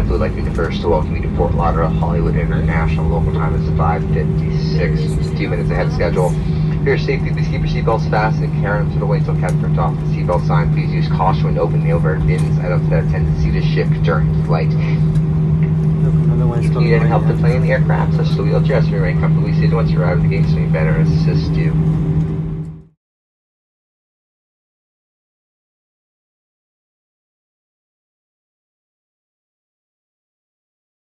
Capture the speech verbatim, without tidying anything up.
JetBlue would like to be the first to welcome you to Fort Lauderdale Hollywood International. Local time is five fifty-six, just two minutes ahead of schedule. For your safety, please keep your seatbelts fastened and carry them to the wait until Captain turns off the seatbelt sign. Please use caution when opening the overhead bins. Items that have a tendency to shift during flight. If you need any help deploying the aircraft, such as the wheelchairs, remain comfortably seated once you arrive at the gate, so you better assist.